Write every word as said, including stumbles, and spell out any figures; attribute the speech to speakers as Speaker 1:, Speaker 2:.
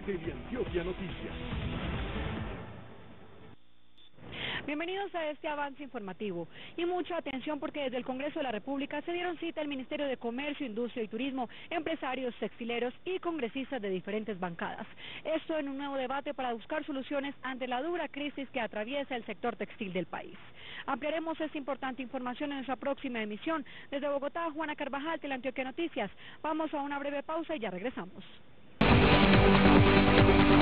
Speaker 1: Teleantioquia Noticias.
Speaker 2: Bienvenidos a este avance informativo. Y mucha atención porque desde el Congreso de la República se dieron cita el Ministerio de Comercio, Industria y Turismo, empresarios textileros y congresistas de diferentes bancadas. Esto en un nuevo debate para buscar soluciones ante la dura crisis que atraviesa el sector textil del país. Ampliaremos esta importante información en nuestra próxima emisión. Desde Bogotá, Juana Carvajal, Teleantioquia Noticias. Vamos a una breve pausa y ya regresamos.